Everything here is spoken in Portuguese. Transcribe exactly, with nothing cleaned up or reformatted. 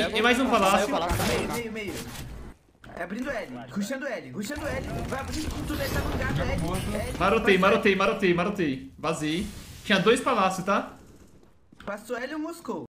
e mais um palácio. Meio, meio, meio. É abrindo L, rushando L, rushando L. Vai abrindo com tudo, ele tá no gato, L. L. Marotei, marotei, marotei, marotei. Vazei. Tinha dois palácios, tá? Passou L e o Moscou.